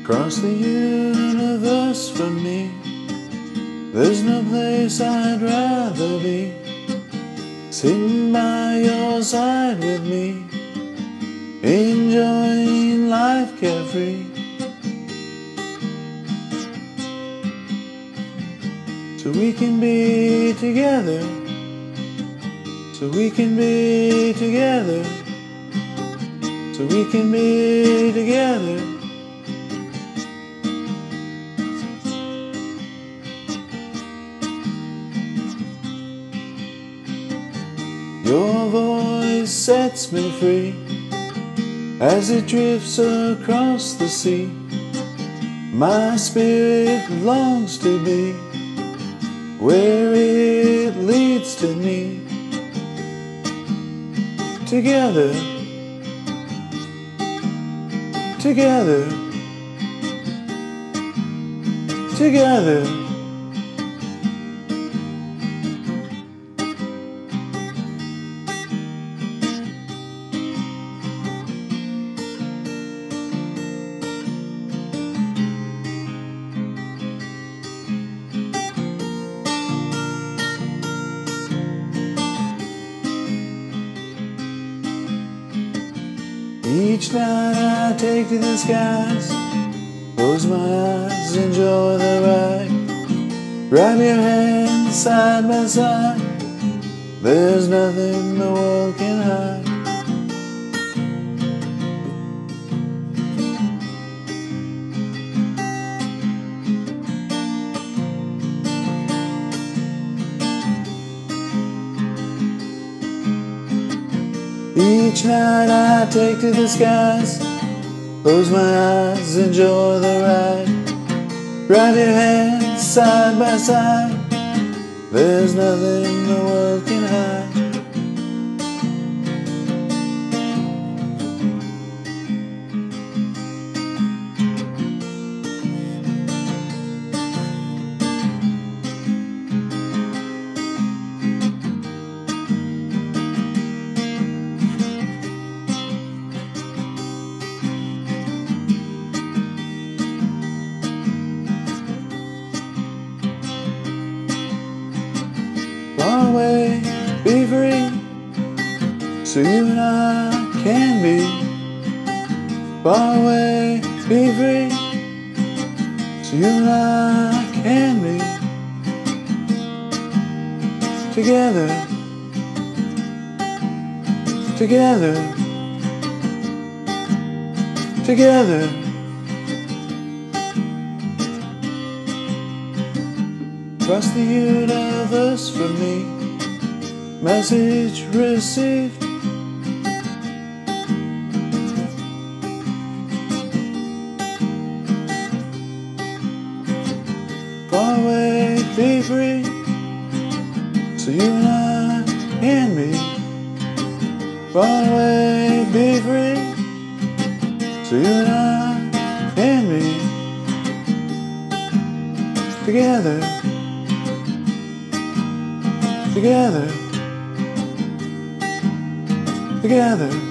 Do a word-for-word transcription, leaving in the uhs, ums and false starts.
Across the universe from me, there's no place I'd rather be. Sitting by your side with me, enjoying life carefree. So we can be together, so we can be together, so we can be together. Your voice sets me free as it drifts across the sea. My spirit longs to be where it leads to me. Together, together, together. Each night I take to the skies, close my eyes, enjoy the ride. Grab your hand side by side, there's nothing the world can hide. Each night I take to the skies, close my eyes, enjoy the ride. Grab your hands side by side, there's nothing the world can hide. Far away, be free, so you and I can be. Far away, be free, so you and I can be. Together, together, together. Across the universe from me, message received. Far away, be free, so you and I can be. Far away, be free, so you and I can be. Together, together, together.